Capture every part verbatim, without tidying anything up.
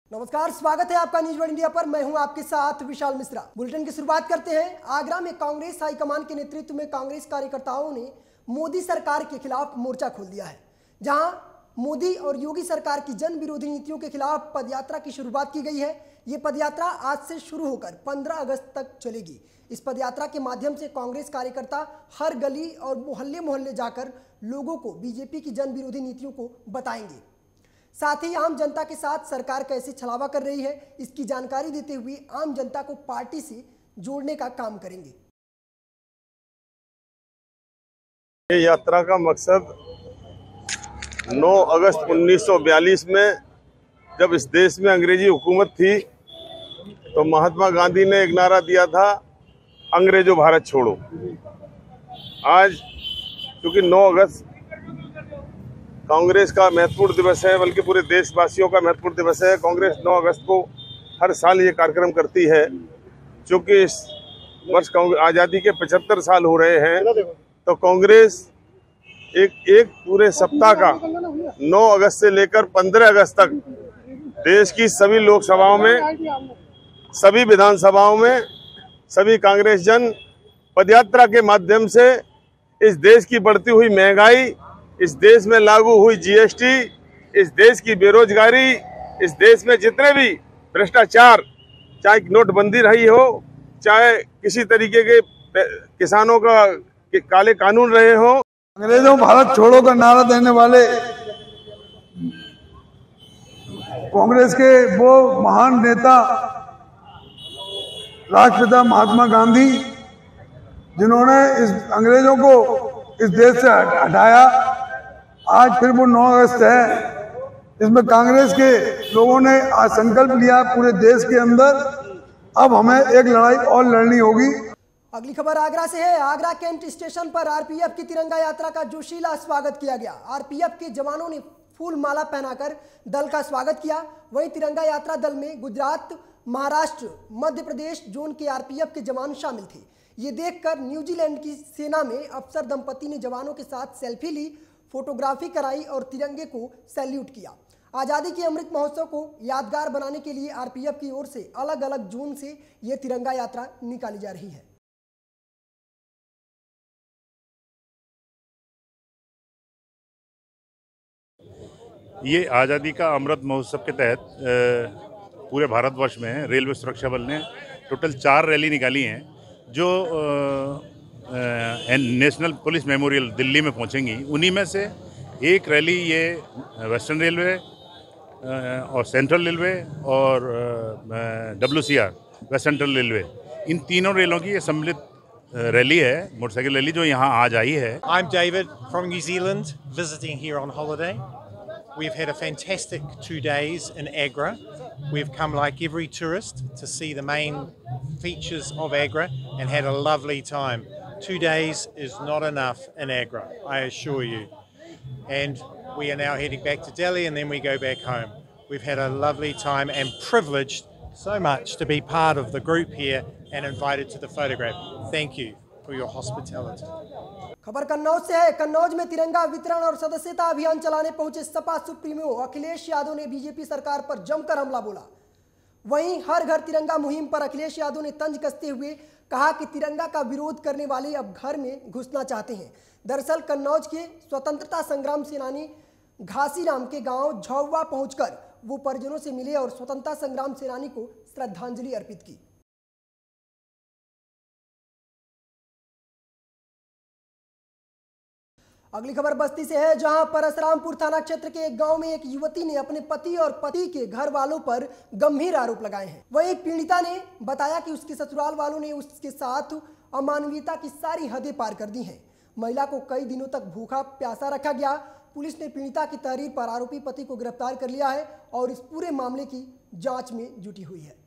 नमस्कार, स्वागत है आपका न्यूज वर्ल्ड इंडिया पर। मैं हूं आपके साथ विशाल मिश्रा। बुलेटिन की शुरुआत करते हैं। आगरा में कांग्रेस हाईकमान के नेतृत्व में कांग्रेस कार्यकर्ताओं ने मोदी सरकार के खिलाफ मोर्चा खोल दिया है, जहां मोदी और योगी सरकार की जन विरोधी नीतियों के खिलाफ पदयात्रा की शुरुआत की गई है। ये पदयात्रा आज से शुरू होकर पंद्रह अगस्त तक चलेगी। इस पदयात्रा के माध्यम से कांग्रेस कार्यकर्ता हर गली और मोहल्ले मोहल्ले जाकर लोगों को बीजेपी की जन विरोधी नीतियों को बताएंगे। साथ ही आम जनता के साथ सरकार कैसे छलावा कर रही है, इसकी जानकारी देते हुए आम जनता को पार्टी से जोड़ने का काम करेंगे। ये यात्रा का मकसद नौ अगस्त उन्नीस सौ बयालीस में जब इस देश में अंग्रेजी हुकूमत थी तो महात्मा गांधी ने एक नारा दिया था, अंग्रेजों भारत छोड़ो। आज क्योंकि नौ अगस्त कांग्रेस का महत्वपूर्ण दिवस है, बल्कि पूरे देशवासियों का महत्वपूर्ण दिवस है। कांग्रेस नौ अगस्त को हर साल ये कार्यक्रम करती है। क्योंकि इस वर्ष आज़ादी के पचहत्तर साल हो रहे हैं, तो कांग्रेस एक एक पूरे सप्ताह का नौ अगस्त से लेकर पंद्रह अगस्त तक देश की सभी लोकसभाओं में, सभी विधानसभाओं में सभी कांग्रेस जन पदयात्रा के माध्यम से इस देश की बढ़ती हुई महंगाई, इस देश में लागू हुई जीएसटी, इस देश की बेरोजगारी, इस देश में जितने भी भ्रष्टाचार, चाहे नोटबंदी रही हो, चाहे किसी तरीके के किसानों का के काले कानून रहे हो, अंग्रेजों भारत छोड़ो का नारा देने वाले कांग्रेस के वो महान नेता राष्ट्रपिता महात्मा गांधी, जिन्होंने इस अंग्रेजों को इस देश से हटाया। आज फिर वो नौ अगस्त है, इसमें कांग्रेस के लोगों ने आज संकल्प लिया पूरे देश के अंदर, अब हमें एक लड़ाई और लड़नी होगी। अगली खबर आगरा से है। आगरा कैंट स्टेशन पर आरपीएफ की तिरंगा यात्रा का जोशीला स्वागत किया गया। आरपीएफ के जवानों ने फूल माला पहनाकर दल का स्वागत किया। वहीं तिरंगा यात्रा दल में गुजरात, महाराष्ट्र, मध्य प्रदेश जोन के आरपीएफ के जवान शामिल थे। ये देखकर न्यूजीलैंड की सेना में अफसर दंपति ने जवानों के साथ सेल्फी ली, फोटोग्राफी कराई और तिरंगे को सैल्यूट किया। आज़ादी के अमृत महोत्सव को यादगार बनाने के लिए आरपीएफ की ओर से अलग अलग जोन से ये तिरंगा यात्रा निकाली जा रही है। ये आज़ादी का अमृत महोत्सव के तहत पूरे भारतवर्ष में रेलवे सुरक्षा बल ने टोटल चार रैली निकाली हैं, जो नेशनल पुलिस मेमोरियल दिल्ली में पहुंचेंगी। उन्हीं में से एक रैली ये वेस्टर्न रेलवे और सेंट्रल रेलवे और डब्ल्यूसीआर वेस्ट सेंट्रल रेलवे, इन तीनों रेलों की ये सम्मिलित रैली है, मोटरसाइकिल रैली, जो यहाँ आज आई है। I'm David from New Zealand, visiting here on holiday. We've had a fantastic two days in Agra. We've come like every tourist to see the main features of Agra and had a lovely time. Two days is not enough in Agra, I assure you. And we are now heading back to Delhi and then we go back home. We've had a lovely time and privileged so much to be part of the group here and invited to the photograph. Thank you for your hospitality. खबर कन्नौज से है। कन्नौज में तिरंगा वितरण और सदस्यता अभियान चलाने पहुंचे सपा सुप्रीमो अखिलेश यादव ने बीजेपी सरकार पर जमकर हमला बोला। वहीं हर घर तिरंगा मुहिम पर अखिलेश यादव ने तंज कसते हुए कहा कि तिरंगा का विरोध करने वाले अब घर में घुसना चाहते हैं। दरअसल कन्नौज के स्वतंत्रता संग्राम सेनानी घासीराम के गांव झौवा पहुंचकर वो परिजनों से मिले और स्वतंत्रता संग्राम सेनानी को श्रद्धांजलि अर्पित की। अगली खबर बस्ती से है, जहां परशुरामपुर थाना क्षेत्र के एक गांव में एक युवती ने अपने पति और पति के घर वालों पर गंभीर आरोप लगाए हैं। वहीं एक पीड़िता ने बताया कि उसके ससुराल वालों ने उसके साथ अमानवीयता की सारी हदें पार कर दी हैं। महिला को कई दिनों तक भूखा प्यासा रखा गया। पुलिस ने पीड़िता की तहरीर पर आरोपी पति को गिरफ्तार कर लिया है और इस पूरे मामले की जांच में जुटी हुई है।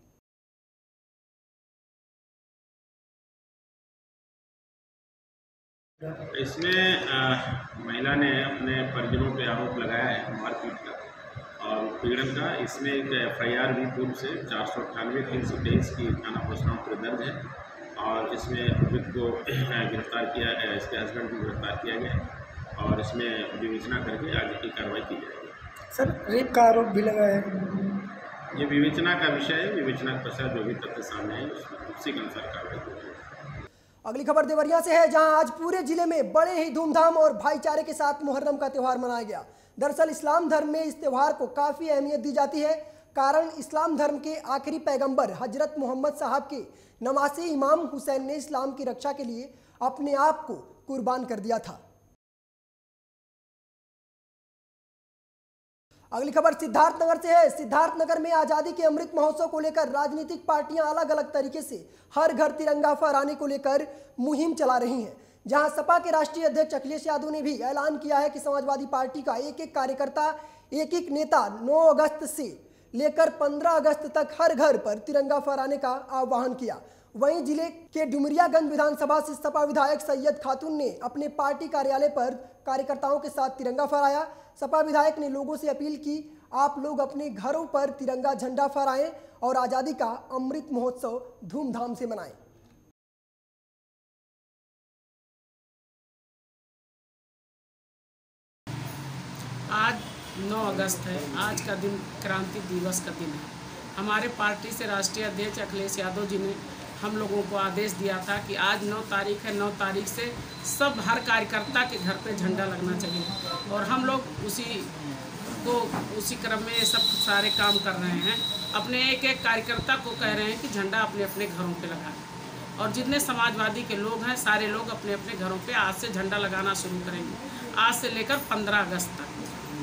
इसमें महिला ने अपने परिजनों पे आरोप लगाया है मारपीट का और पीड़न का। इसमें एक एफ आई आर भी पूर्व से चार सौ अट्ठानवे तीन सौ तेईस की थाना परशुरामपुर दर्ज है और इसमें अभियुक्त को गिरफ्तार किया, इसके हस्बैंड को गिरफ्तार किया गया और इसमें विवेचना करके आगे की कार्रवाई की जाएगी। सर रेप का आरोप भी लगा है। ये विवेचना का विषय है। विवेचना के पश्चात जो भी तथ्य सामने आए उसी के अनुसार कार्रवाई होगी। अगली खबर देवरिया से है, जहां आज पूरे जिले में बड़े ही धूमधाम और भाईचारे के साथ मुहर्रम का त्यौहार मनाया गया। दरअसल इस्लाम धर्म में इस त्यौहार को काफी अहमियत दी जाती है, कारण इस्लाम धर्म के आखिरी पैगंबर हजरत मोहम्मद साहब के नवासे इमाम हुसैन ने इस्लाम की रक्षा के लिए अपने आप को कुर्बान कर दिया था। अगली खबर सिद्धार्थनगर से है। सिद्धार्थनगर में आजादी के अमृत महोत्सव को लेकर राजनीतिक पार्टियां अलग अलग तरीके से हर घर तिरंगा फहराने को लेकर मुहिम चला रही हैं। जहां सपा के राष्ट्रीय अध्यक्ष अखिलेश यादव ने भी ऐलान किया है कि समाजवादी पार्टी का एक एक कार्यकर्ता, एक एक नेता नौ अगस्त से लेकर पंद्रह अगस्त तक हर घर पर तिरंगा फहराने का आह्वान किया। वहीं जिले के डुमरियागंज विधानसभा से सपा विधायक सैयद खातून ने अपने पार्टी कार्यालय पर कार्यकर्ताओं के साथ तिरंगा फहराया। सपा विधायक ने लोगों से अपील की, आप लोग अपने घरों पर तिरंगा झंडा फहराएं और आजादी का अमृत महोत्सव धूमधाम से मनाएं। आज नौ अगस्त है। आज का दिन क्रांति दिवस का दिन है। हमारे पार्टी से राष्ट्रीय अध्यक्ष अखिलेश यादव जी ने हम लोगों को आदेश दिया था कि आज नौ तारीख है, नौ तारीख से सब हर कार्यकर्ता के घर पे झंडा लगना चाहिए और हम लोग उसी को उसी क्रम में ये सब सारे काम कर रहे हैं। अपने एक एक कार्यकर्ता को कह रहे हैं कि झंडा अपने अपने घरों पे लगाएं और जितने समाजवादी के लोग हैं सारे लोग अपने अपने घरों पे आज से झंडा लगाना शुरू करेंगे, आज से लेकर पंद्रह अगस्त तक।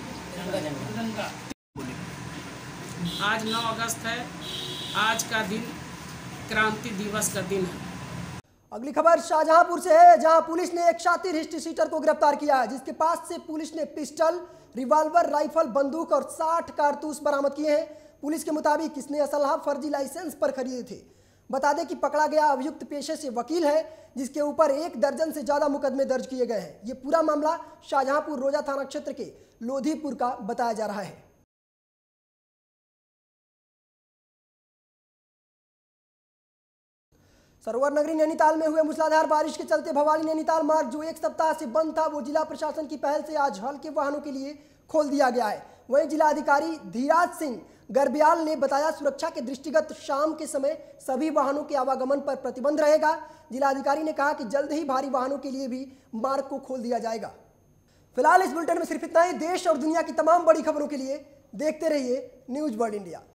आज नौ अगस्त है। आज का दिन क्रांति दिवस का दिन है। अगली खबर शाहजहांपुर से है, जहां पुलिस ने एक शातिर हिस्ट्री शीटर को गिरफ्तार किया है, जिसके पास से पुलिस ने पिस्टल, रिवॉल्वर, राइफल, बंदूक और साठ कारतूस बरामद किए हैं। पुलिस के मुताबिक इसने असलहा फर्जी लाइसेंस पर खरीदे थे। बता दें कि पकड़ा गया अभियुक्त पेशे से वकील है, जिसके ऊपर एक दर्जन से ज्यादा मुकदमे दर्ज किए गए हैं। ये पूरा मामला शाहजहांपुर रोजा थाना क्षेत्र के लोधीपुर का बताया जा रहा है। सरोवर नगरी नैनीताल में हुए मूसलाधार बारिश के चलते भवाली नैनीताल मार्ग जो एक सप्ताह से बंद था, वो जिला प्रशासन की पहल से आज हल्के वाहनों के लिए खोल दिया गया है। वहीं जिलाधिकारी धीराज सिंह गर्ब्याल ने बताया, सुरक्षा के दृष्टिगत शाम के समय सभी वाहनों के आवागमन पर प्रतिबंध रहेगा। जिलाधिकारी ने कहा कि जल्द ही भारी वाहनों के लिए भी मार्ग को खोल दिया जाएगा। फिलहाल इस बुलेटिन में सिर्फ इतना ही। देश और दुनिया की तमाम बड़ी खबरों के लिए देखते रहिए न्यूज वर्ल्ड इंडिया।